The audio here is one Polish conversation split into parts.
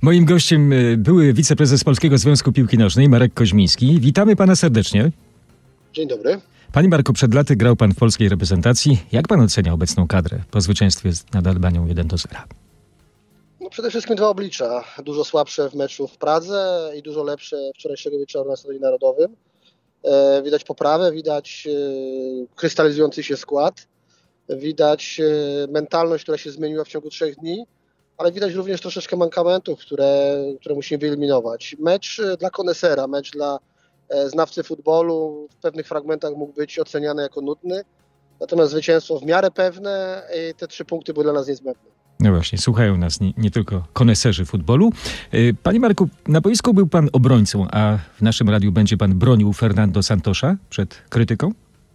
Moim gościem były wiceprezes Polskiego Związku Piłki Nożnej Marek Koźmiński. Witamy pana serdecznie. Dzień dobry. Panie Marku, przed laty grał pan w polskiej reprezentacji. Jak pan ocenia obecną kadrę po zwycięstwie nad Albanią 1-0? No przede wszystkim dwa oblicza. Dużo słabsze w meczu w Pradze i dużo lepsze wczorajszego wieczoru na Stadionie Narodowym. Widać poprawę, widać krystalizujący się skład, widać mentalność, która się zmieniła w ciągu 3 dni, ale widać również troszeczkę mankamentów, które musimy wyeliminować. Mecz dla konesera, mecz dla znawcy futbolu w pewnych fragmentach mógł być oceniany jako nudny, natomiast zwycięstwo w miarę pewne i te 3 punkty były dla nas niezbędne. No właśnie, słuchają nas nie tylko koneserzy futbolu. Panie Marku, na boisku był pan obrońcą, a w naszym radiu będzie pan bronił Fernando Santosza przed krytyką?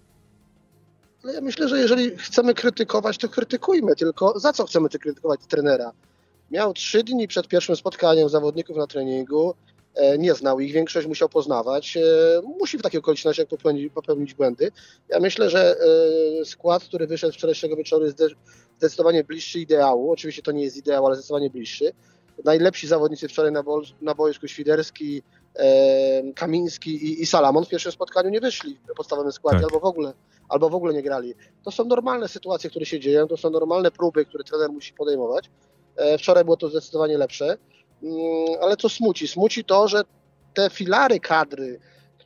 No ja myślę, że jeżeli chcemy krytykować, to krytykujmy, tylko za co chcemy krytykować trenera? Miał 3 dni przed pierwszym spotkaniem zawodników na treningu, nie znał ich, większość musiał poznawać, musi w takich okolicznościach popełnić błędy. Ja myślę, że skład, który wyszedł wczorajszego wieczoru jest zdecydowanie bliższy ideału, oczywiście to nie jest ideał, ale zdecydowanie bliższy. Najlepsi zawodnicy wczoraj na boisku, Świderski, Kamiński i Salamon w pierwszym spotkaniu nie wyszli w podstawowym składzie, tak. albo w ogóle nie grali. To są normalne sytuacje, które się dzieją, to są normalne próby, które trener musi podejmować. Wczoraj było to zdecydowanie lepsze, ale co smuci? Smuci to, że te filary kadry,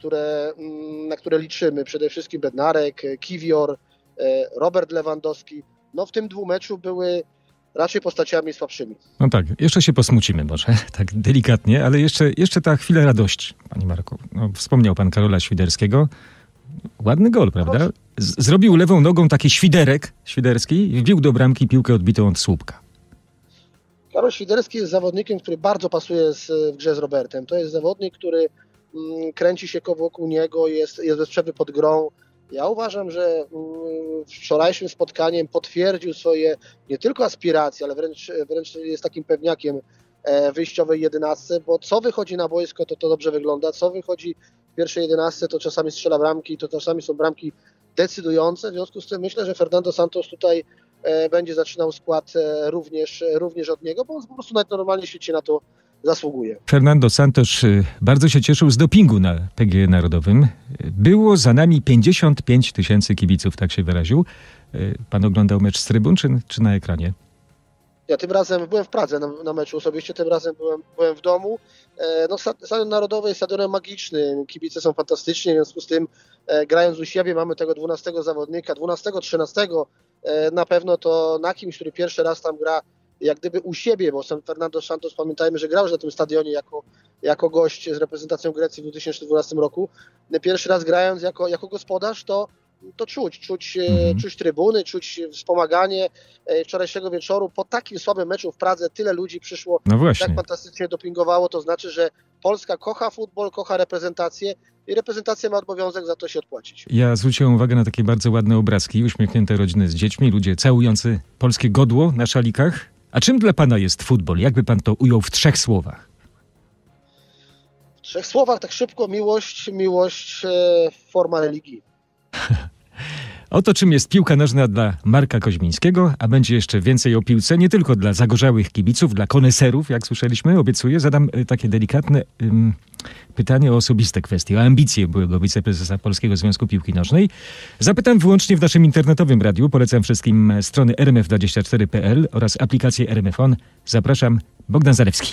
na które liczymy, przede wszystkim Bednarek, Kiwior, Robert Lewandowski, no w tym dwumeczu były raczej postaciami słabszymi. No tak, jeszcze się posmucimy może, tak delikatnie, ale jeszcze ta chwila radości, panie Marku. No, wspomniał pan Karola Świderskiego. Ładny gol, prawda? Zrobił lewą nogą taki świderski i wbił do bramki piłkę odbitą od słupka. Karol Świderski jest zawodnikiem, który bardzo pasuje w grze z Robertem. To jest zawodnik, który kręci się wokół niego, jest bez przerwy pod grą. Ja uważam, że wczorajszym spotkaniem potwierdził swoje nie tylko aspiracje, ale wręcz jest takim pewniakiem wyjściowej 11, bo co wychodzi na boisko, to dobrze wygląda, co wychodzi w pierwszej 11, to czasami strzela bramki, to czasami są bramki decydujące. W związku z tym myślę, że Fernando Santos tutaj będzie zaczynał skład również od niego, bo on po prostu najnormalniej w świecie na to zasługuje. Fernando Santos bardzo się cieszył z dopingu na PGE Narodowym. Było za nami 55 000 kibiców, tak się wyraził. Pan oglądał mecz z trybun czy na ekranie? Ja tym razem byłem w Pradze na meczu osobiście, tym razem byłem w domu. No, Stadion Narodowy jest stadionem magicznym, kibice są fantastyczni, w związku z tym grając u siebie mamy tego 12 zawodnika, 12, 13, na pewno to na kimś, który pierwszy raz tam gra jak gdyby u siebie, bo sam Fernando Santos, pamiętajmy, że grał już na tym stadionie jako gość z reprezentacją Grecji w 2012 roku. Pierwszy raz grając jako gospodarz, to czuć trybuny, czuć wspomaganie wczorajszego wieczoru. Po takim słabym meczu w Pradze tyle ludzi przyszło, no właśnie. tak fantastycznie dopingowało, to znaczy, że Polska kocha futbol, kocha reprezentację i reprezentacja ma obowiązek za to się odpłacić. Ja zwróciłem uwagę na takie bardzo ładne obrazki, uśmiechnięte rodziny z dziećmi, ludzie całujący polskie godło na szalikach. A czym dla pana jest futbol? Jakby pan to ujął w 3 słowach? W 3 słowach, tak szybko, miłość, forma religii. Oto czym jest piłka nożna dla Marka Koźmińskiego, a będzie jeszcze więcej o piłce, nie tylko dla zagorzałych kibiców, dla koneserów, jak słyszeliśmy, obiecuję. Zadam takie delikatne pytanie o osobiste kwestie, o ambicje byłego wiceprezesa Polskiego Związku Piłki Nożnej. Zapytam wyłącznie w naszym internetowym radiu. Polecam wszystkim strony rmf24.pl oraz aplikację RMF On. Zapraszam, Bogdan Zalewski.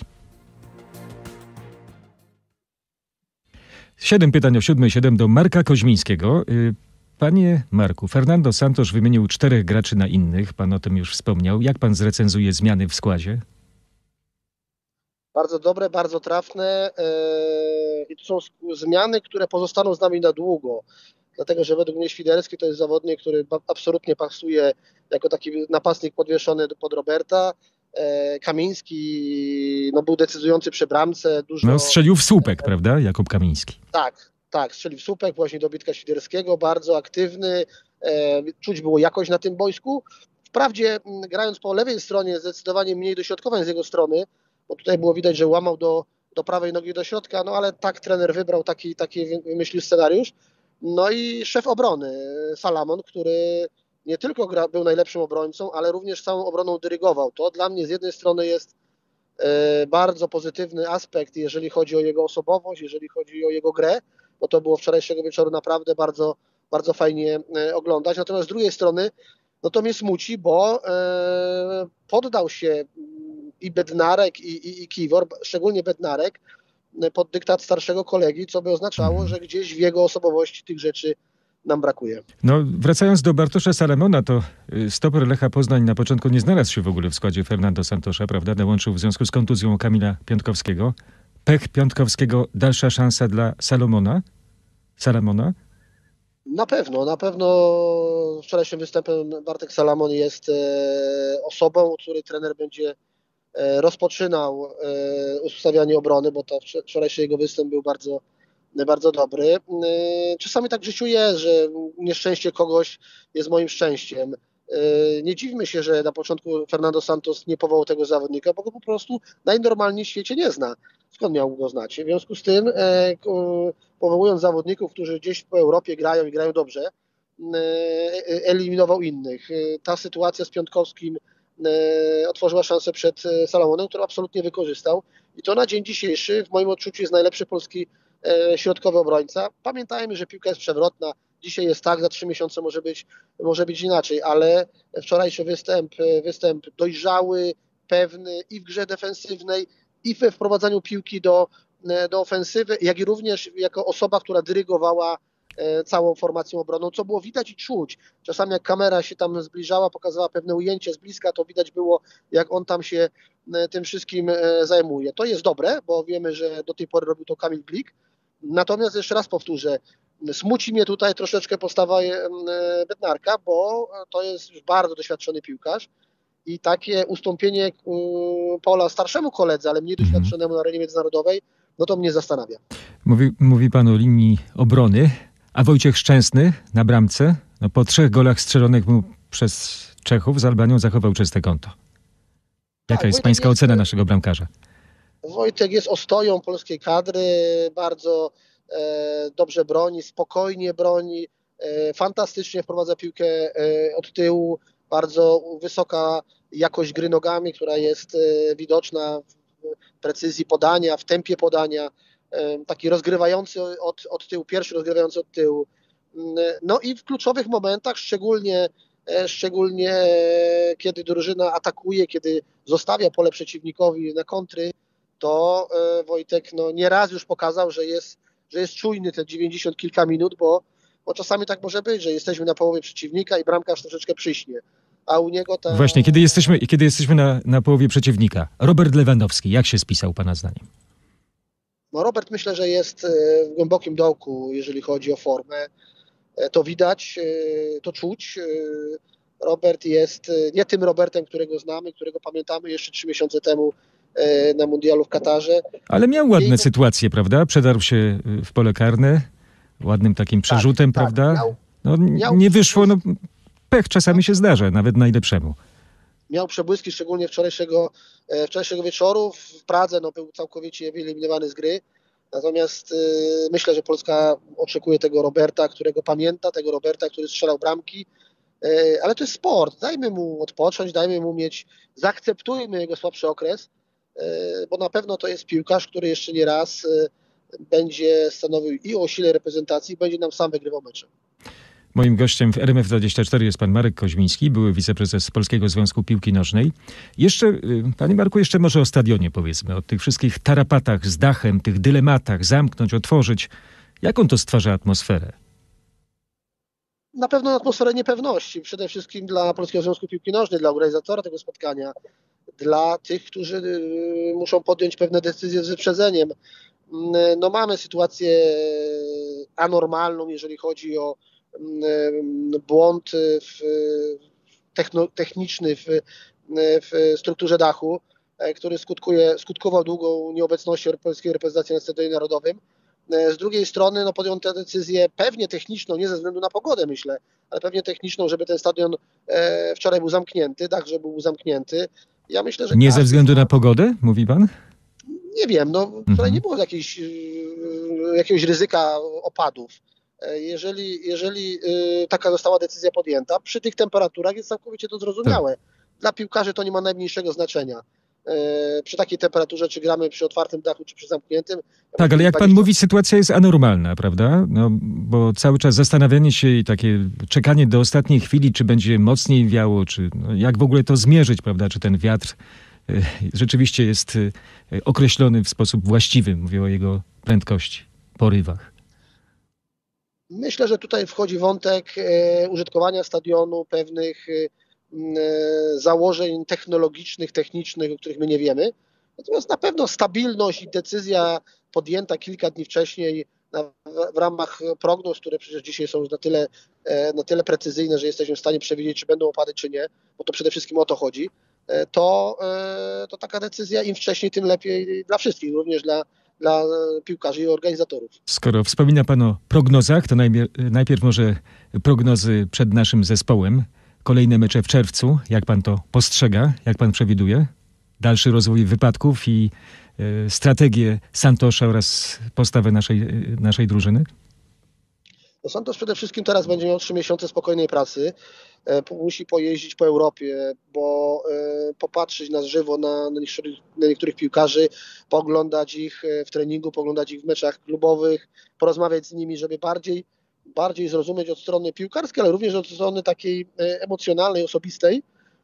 7 pytań o 7:07 do Marka Koźmińskiego. Panie Marku, Fernando Santos wymienił 4 graczy na innych. Pan o tym już wspomniał. Jak pan zrecenzuje zmiany w składzie? Bardzo dobre, bardzo trafne i to są zmiany, które pozostaną z nami na długo. Dlatego, że według mnie Świderski to jest zawodnik, który absolutnie pasuje jako taki napastnik podwieszony pod Roberta. Kamiński był decydujący przy bramce. Strzelił w słupek, prawda? Jakub Kamiński. Tak, strzelił w słupek, właśnie dobitka Świderskiego, bardzo aktywny, czuć było jakość na tym boisku. Wprawdzie grając po lewej stronie zdecydowanie mniej dośrodkowań z jego strony, bo tutaj było widać, że łamał do prawej nogi do środka, ale tak trener wybrał, taki wymyślił scenariusz. No i szef obrony, Salamon, który nie tylko był najlepszym obrońcą, ale również całą obroną dyrygował. To dla mnie z jednej strony jest bardzo pozytywny aspekt, jeżeli chodzi o jego osobowość, jeżeli chodzi o jego grę, bo to było wczorajszego wieczoru naprawdę bardzo, bardzo fajnie oglądać. Natomiast z drugiej strony, no to mnie smuci, bo poddał się i Bednarek, i Kiwor, szczególnie Bednarek, pod dyktat starszego kolegi, co by oznaczało, że gdzieś w jego osobowości tych rzeczy nam brakuje. No, wracając do Bartosza Salamona, to stoper Lecha Poznań na początku nie znalazł się w ogóle w składzie Fernando Santosza, prawda? Dołączył w związku z kontuzją Kamila Piątkowskiego. Pech Piątkowskiego, dalsza szansa dla Salamona? Na pewno wczorajszym występem Bartek Salamon jest osobą, od której trener będzie rozpoczynał ustawianie obrony, bo to wczorajszy jego występ był bardzo, bardzo dobry. Czasami tak w życiu jest, że nieszczęście kogoś jest moim szczęściem. Nie dziwmy się, że na początku Fernando Santos nie powołał tego zawodnika, bo go po prostu najnormalniej w świecie nie zna. Skąd miał go znać? W związku z tym, powołując zawodników, którzy gdzieś po Europie grają i grają dobrze, eliminował innych. Ta sytuacja z Piątkowskim otworzyła szansę przed Salamonem, który absolutnie wykorzystał. I to na dzień dzisiejszy, w moim odczuciu, jest najlepszy polski środkowy obrońca. Pamiętajmy, że piłka jest przewrotna. Dzisiaj jest tak, za 3 miesiące może być inaczej, ale wczorajszy występ dojrzały, pewny i w grze defensywnej, i we wprowadzaniu piłki do ofensywy, jak i również jako osoba, która dyrygowała całą formacją obronną, co było widać i czuć. Czasami jak kamera się tam zbliżała, pokazała pewne ujęcie z bliska, to widać było, jak on tam się tym wszystkim zajmuje. To jest dobre, bo wiemy, że do tej pory robił to Kamil Glik. Natomiast jeszcze raz powtórzę, smuci mnie tutaj troszeczkę postawa Bednarka, bo to jest już bardzo doświadczony piłkarz i takie ustąpienie pola starszemu koledze, ale mniej doświadczonemu na arenie międzynarodowej, no to mnie zastanawia. Mówi pan o linii obrony, a Wojciech Szczęsny na bramce, no po 3 golach strzelonych mu przez Czechów z Albanią zachował czyste konto. Jaka jest pańska ocena naszego bramkarza? Wojtek jest ostoją polskiej kadry, bardzo dobrze broni, spokojnie broni, fantastycznie wprowadza piłkę od tyłu, bardzo wysoka jakość gry nogami, która jest widoczna w precyzji podania, w tempie podania, taki rozgrywający od tyłu, pierwszy rozgrywający od tyłu. No i w kluczowych momentach, szczególnie kiedy drużyna atakuje, kiedy zostawia pole przeciwnikowi na kontry, to Wojtek nieraz już pokazał, że jest czujny te 90 kilka minut, bo czasami tak może być, że jesteśmy na połowie przeciwnika i bramkarz troszeczkę przyśnie. A u niego ta... Właśnie, kiedy jesteśmy na połowie przeciwnika. Robert Lewandowski, jak się spisał pana zdaniem? No Robert myślę, że jest w głębokim dołku, jeżeli chodzi o formę. To widać, to czuć. Robert jest nie tym Robertem, którego znamy, którego pamiętamy jeszcze 3 miesiące temu na mundialu w Katarze. Ale miał ładne sytuacje, prawda? Przedarł się w pole karne, ładnym takim przerzutem, tak, prawda? Nie wyszło, pech czasami się zdarza, nawet najlepszemu. Miał przebłyski, szczególnie wczorajszego wieczoru. W Pradze był całkowicie wyeliminowany z gry. Natomiast myślę, że Polska oczekuje tego Roberta, którego pamięta, tego Roberta, który strzelał bramki. Ale to jest sport. Dajmy mu odpocząć, zaakceptujmy jego słabszy okres, bo na pewno to jest piłkarz, który jeszcze nie raz będzie stanowił i o sile reprezentacji, będzie nam sam wygrywał mecze. Moim gościem w RMF24 jest pan Marek Koźmiński, były wiceprezes Polskiego Związku Piłki Nożnej. Panie Marku, jeszcze może o stadionie powiedzmy, o tych wszystkich tarapatach z dachem, tych dylematach, zamknąć, otworzyć. Jaką to stwarza atmosferę? Na pewno atmosferę niepewności, przede wszystkim dla Polskiego Związku Piłki Nożnej, dla organizatora tego spotkania, dla tych, którzy muszą podjąć pewne decyzje z wyprzedzeniem. Mamy sytuację anormalną, jeżeli chodzi o błąd techniczny w strukturze dachu, który skutkował długą nieobecnością polskiej reprezentacji na stadionie narodowym. Z drugiej strony podjął tę decyzję pewnie techniczną, nie ze względu na pogodę myślę, ale pewnie techniczną, żeby ten stadion wczoraj był zamknięty, także był zamknięty. Ja myślę, że nie ze względu na pogodę, mówi pan? Nie wiem, wczoraj nie było jakiegoś ryzyka opadów. Jeżeli taka została decyzja podjęta, przy tych temperaturach jest całkowicie to zrozumiałe. Dla piłkarzy to nie ma najmniejszego znaczenia. przy takiej temperaturze, czy gramy przy otwartym dachu, czy przy zamkniętym. Tak, ale jak pan mówi, sytuacja jest anormalna, prawda? No, bo cały czas zastanawianie się i takie czekanie do ostatniej chwili, czy będzie mocniej wiało, czy jak w ogóle to zmierzyć, prawda? Czy ten wiatr rzeczywiście jest określony w sposób właściwy, mówię o jego prędkości, porywach. Myślę, że tutaj wchodzi wątek użytkowania stadionu, pewnych założeń technologicznych, technicznych, o których my nie wiemy. Natomiast na pewno stabilność i decyzja podjęta kilka dni wcześniej w ramach prognoz, które przecież dzisiaj są już na tyle precyzyjne, że jesteśmy w stanie przewidzieć, czy będą opady, czy nie, bo to przede wszystkim o to chodzi, to taka decyzja im wcześniej, tym lepiej dla wszystkich, również dla piłkarzy i organizatorów. Skoro wspomina pan o prognozach, to najpierw może prognozy przed naszym zespołem. Kolejne mecze w czerwcu. Jak pan to postrzega? Jak pan przewiduje? Dalszy rozwój wypadków i strategię Santosza oraz postawę naszej drużyny? No Santos przede wszystkim teraz będzie miał 3 miesiące spokojnej pracy. Musi pojeździć po Europie, bo popatrzeć na żywo na niektórych piłkarzy, pooglądać ich w treningu, pooglądać ich w meczach klubowych, porozmawiać z nimi, żeby bardziej zrozumieć od strony piłkarskiej, ale również od strony takiej emocjonalnej, osobistej.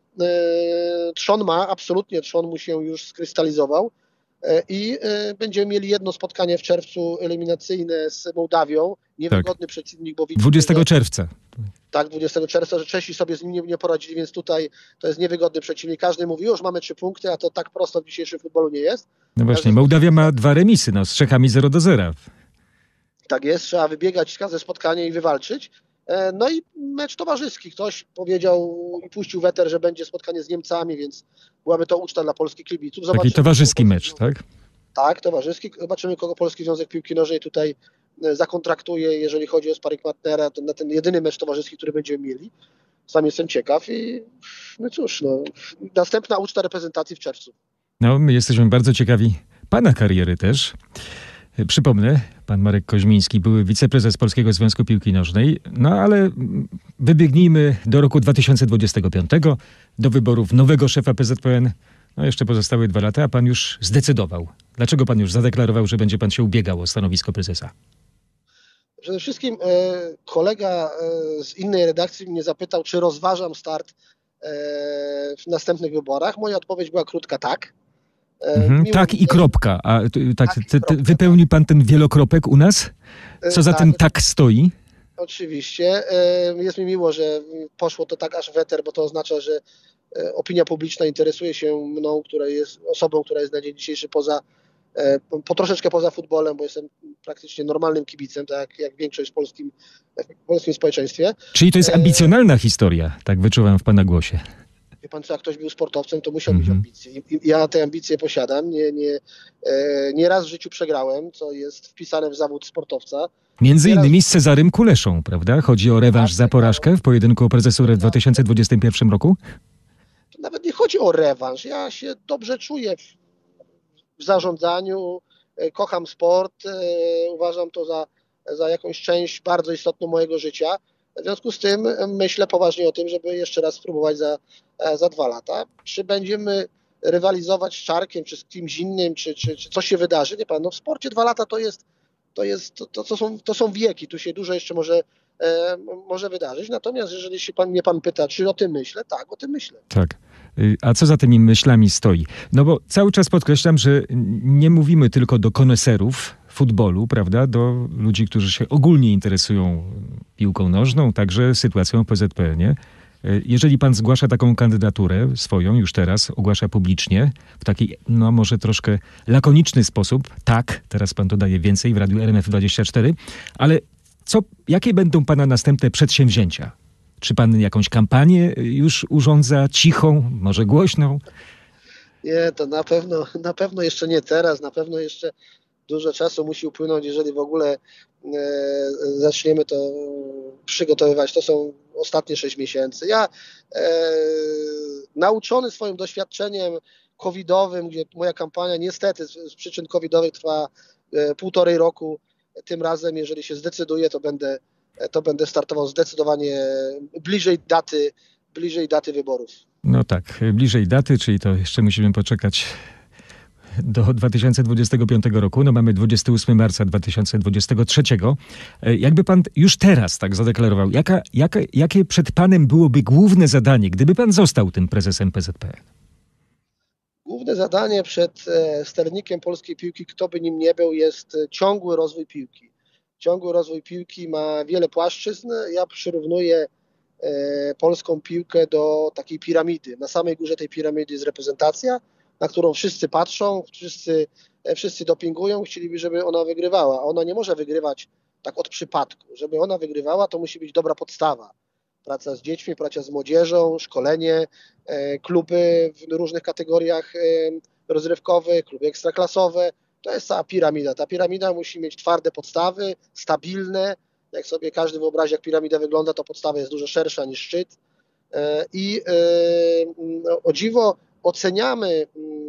Trzon mu się już skrystalizował i będziemy mieli jedno spotkanie w czerwcu eliminacyjne z Mołdawią. Niewygodny przeciwnik, bo widzimy, 20 czerwca. Tak, 20 czerwca, że Czesi sobie z nim nie poradzili, więc tutaj to jest niewygodny przeciwnik. Każdy mówi, już mamy 3 punkty, a to tak prosto w dzisiejszym futbolu nie jest. No właśnie, Mołdawia ma 2 remisy, z Czechami 0-0. Tak jest, trzeba wybiegać każde spotkanie i wywalczyć. No i mecz towarzyski. Ktoś powiedział i puścił weter, że będzie spotkanie z Niemcami, więc byłaby to uczta dla polskich kibiców. Taki towarzyski mecz, tak? Tak, towarzyski. Zobaczymy, kogo Polski Związek Piłki Nożnej tutaj zakontraktuje, jeżeli chodzi o sparring partnera, na ten jedyny mecz towarzyski, który będziemy mieli. Sam jestem ciekaw i no cóż, następna uczta reprezentacji w czerwcu. No, my jesteśmy bardzo ciekawi pana kariery też. Przypomnę, pan Marek Koźmiński, były wiceprezes Polskiego Związku Piłki Nożnej, no ale wybiegnijmy do roku 2025, do wyborów nowego szefa PZPN. No jeszcze pozostały 2 lata, a pan już zdecydował. Dlaczego pan już zadeklarował, że będzie pan się ubiegał o stanowisko prezesa? Przede wszystkim kolega z innej redakcji mnie zapytał, czy rozważam start w następnych wyborach. Moja odpowiedź była krótka, tak. Tak i kropka. A wypełni pan ten wielokropek u nas? Co za tym tak stoi? Oczywiście. Jest mi miło, że poszło to tak aż weter, bo to oznacza, że opinia publiczna interesuje się mną, która jest osobą, która jest na dzień dzisiejszy troszeczkę poza futbolem, bo jestem praktycznie normalnym kibicem, tak jak większość w polskim społeczeństwie. Czyli to jest ambicjonalna historia, tak wyczuwam w pana głosie. Wie pan co, jak ktoś był sportowcem, to musiał mieć ambicje. I ja te ambicje posiadam. Nie raz w życiu przegrałem, co jest wpisane w zawód sportowca. Między innymi z Cezarym Kuleszą, prawda? Chodzi o rewanż za porażkę w pojedynku o prezesurę w 2021 roku? To nawet nie chodzi o rewanż. Ja się dobrze czuję w zarządzaniu, kocham sport, uważam to za jakąś część bardzo istotną mojego życia. W związku z tym myślę poważnie o tym, żeby jeszcze raz spróbować za 2 lata. Czy będziemy rywalizować z Czarkiem, czy z kimś innym, czy coś się wydarzy? Nie pan, w sporcie 2 lata to są wieki, tu się dużo jeszcze może wydarzyć. Natomiast jeżeli się mnie pan pyta, czy o tym myślę, tak, o tym myślę. Tak. A co za tymi myślami stoi? No bo cały czas podkreślam, że nie mówimy tylko do koneserów futbolu, prawda, do ludzi, którzy się ogólnie interesują piłką nożną, także sytuacją w PZPN-ie. Jeżeli pan zgłasza taką kandydaturę swoją, już teraz ogłasza publicznie, w taki, no może troszkę lakoniczny sposób, tak, teraz pan dodaje więcej w Radiu RMF24, ale jakie będą pana następne przedsięwzięcia? Czy pan jakąś kampanię już urządza, cichą, może głośną? Nie, to na pewno jeszcze nie teraz, na pewno jeszcze dużo czasu musi upłynąć, jeżeli w ogóle zaczniemy to przygotowywać. To są ostatnie 6 miesięcy. Ja nauczony swoim doświadczeniem covidowym, gdzie moja kampania niestety z przyczyn covidowych trwa 1,5 roku, tym razem, jeżeli się zdecyduję, to będę startował zdecydowanie bliżej daty wyborów. No tak, bliżej daty, czyli to jeszcze musimy poczekać do 2025 roku. No mamy 28 marca 2023. Jakby pan już teraz tak zadeklarował, jakie przed panem byłoby główne zadanie, gdyby pan został tym prezesem PZPN? Główne zadanie przed sternikiem polskiej piłki, kto by nim nie był, jest ciągły rozwój piłki. Ciągły rozwój piłki ma wiele płaszczyzn. Ja przyrównuję polską piłkę do takiej piramidy. Na samej górze tej piramidy jest reprezentacja, na którą wszyscy patrzą, wszyscy dopingują, chcieliby, żeby ona wygrywała. Ona nie może wygrywać tak od przypadku. Żeby ona wygrywała, to musi być dobra podstawa. Praca z dziećmi, praca z młodzieżą, szkolenie, kluby w różnych kategoriach rozrywkowych, kluby ekstraklasowe. To jest cała piramida. Ta piramida musi mieć twarde podstawy, stabilne. Jak sobie każdy wyobrazi, jak piramida wygląda, to podstawa jest dużo szersza niż szczyt. I o dziwo oceniamy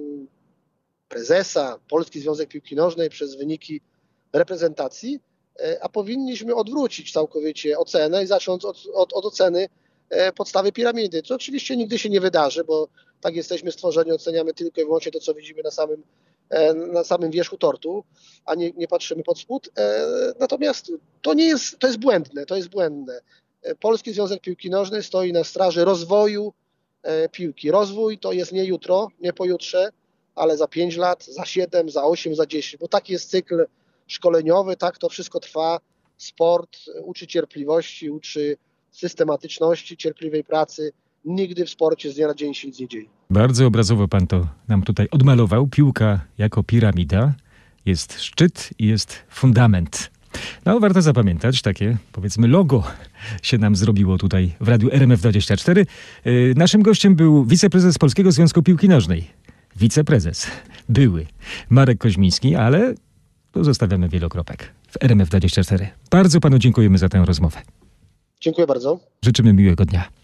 prezesa, Polski Związek Piłki Nożnej przez wyniki reprezentacji, a powinniśmy odwrócić całkowicie ocenę i zacząć od oceny podstawy piramidy, co oczywiście nigdy się nie wydarzy, bo tak jesteśmy stworzeni, oceniamy tylko i wyłącznie to, co widzimy na samym wierzchu tortu, a nie patrzymy pod spód. Natomiast to jest błędne. Polski Związek Piłki Nożnej stoi na straży rozwoju piłki. Rozwój to jest nie jutro, nie pojutrze, ale za 5 lat, za 7, za 8, za 10, bo taki jest cykl szkoleniowy, tak to wszystko trwa. Sport uczy cierpliwości, uczy systematyczności, cierpliwej pracy. Nigdy w sporcie z dnia na dzień się nic nie dzieje. Bardzo obrazowo pan to nam tutaj odmalował. Piłka jako piramida. Jest szczyt i jest fundament. No, warto zapamiętać, takie, powiedzmy, logo się nam zrobiło tutaj w Radiu RMF24. Naszym gościem był wiceprezes Polskiego Związku Piłki Nożnej. Wiceprezes. Były. Marek Koźmiński, ale tu zostawiamy wielokropek w RMF24. Bardzo panu dziękujemy za tę rozmowę. Dziękuję bardzo. Życzymy miłego dnia.